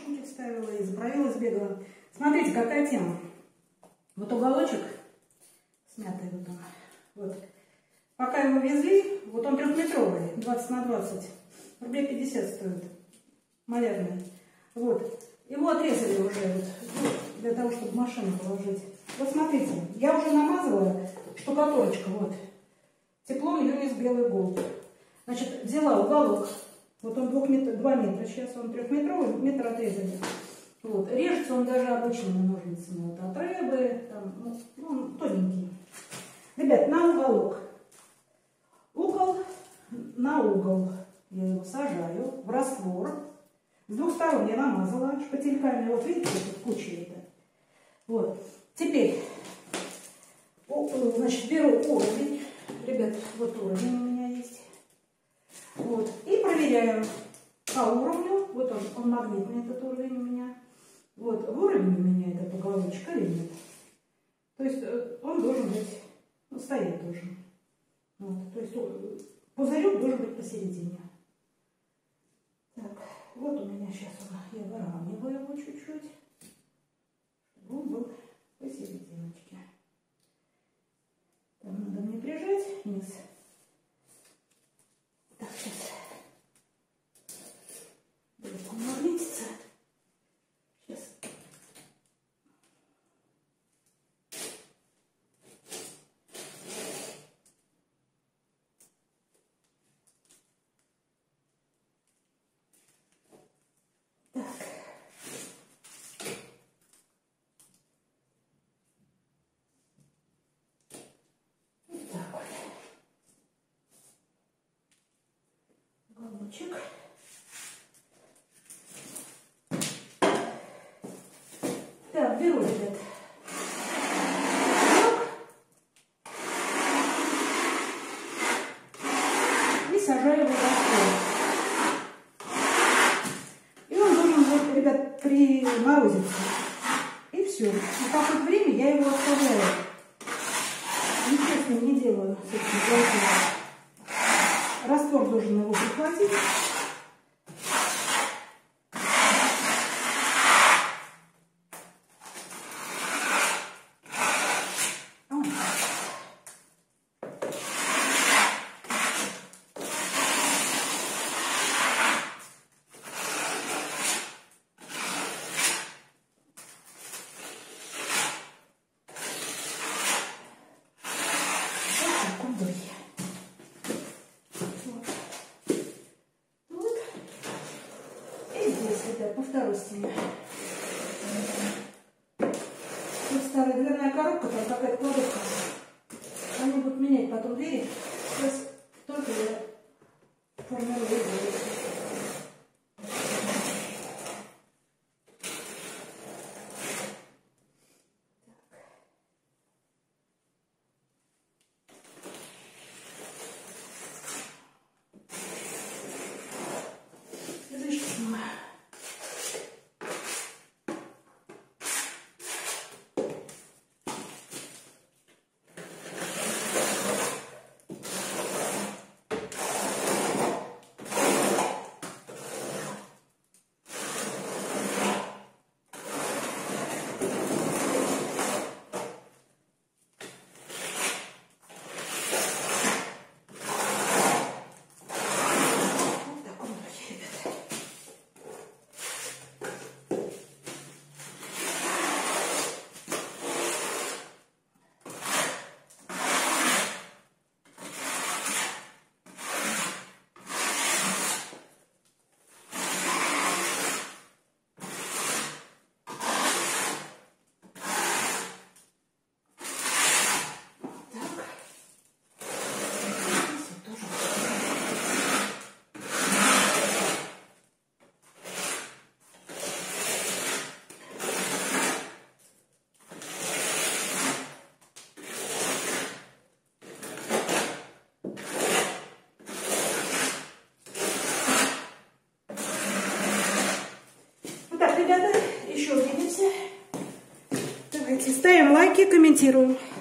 наушники вставила и заправила, сбегала. Смотрите, какая тема. Вот уголочек смятый вот он. Вот. Пока его везли, вот он 3-метровый, 20 на 20, рублей 50 стоит, малярный. Вот. Его отрезали уже вот, для того, чтобы в машину положить. Вот смотрите, я уже намазывала штукатурочку, вот. Теплом Юнис белый голд. Значит, взяла уголок, вот он 2 метра, сейчас он 3-метровый, метр отрезали. Вот. Режется он даже обычными ножницами, вот, от рыбы, там, ну, тоненький. Ребят, на уголок. Угол на угол. Я его сажаю в раствор. С 2 сторон я намазала шпательками. Вот видите, тут куча это. Вот. Теперь, значит, беру уровень. Ребят, вот уровень у меня есть. Вот. И проверяю по уровню. Вот он магнитный, этот уровень у меня. Вот. В уровне у меня этот уголочек или нет. То есть он должен быть, ну, стоять должен. Вот. То есть пузырек должен быть посередине. Так, вот у меня сейчас я выравниваю его чуть-чуть, чтобы он был посерединочке. Там надо мне прижать вниз. Так, сейчас. Будет он магнититься. Сейчас. Уголочек. Так, беру, ребят. И сажаю его в раствор. И он должен, вот, ребят, приморозиться. И все. На какое-то время я его оставляю. Ничего с ним не делаю, с этим уголком. Раствор должен его прихватить. По второй стене. Тут старая дверная коробка, там какая-то кладовка. Они будут менять потом двери. Сейчас только я формирую дверь. Ребята, еще увидимся. Давайте ставим лайки, комментируем.